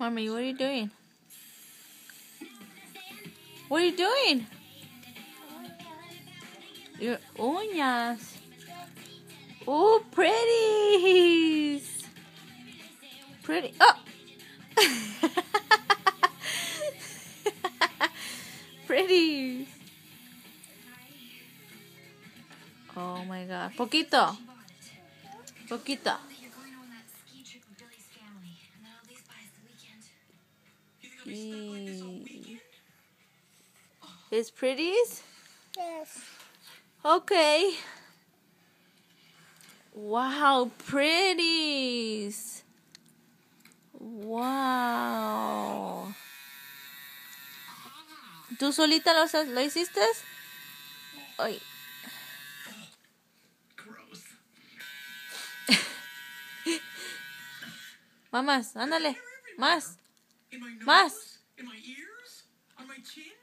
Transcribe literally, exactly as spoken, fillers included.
Mommy, what are you doing? What are you doing? Your uñas. Oh, pretties. Pretty. Oh. Pretties. Oh my God. Poquito. Poquito. E His pretties? Yes. Okay. Wow, pretties. Wow. ¿Tú solita lo, lo hiciste? Ay. Más, ándale. Más. Más. In my ears? On my chin?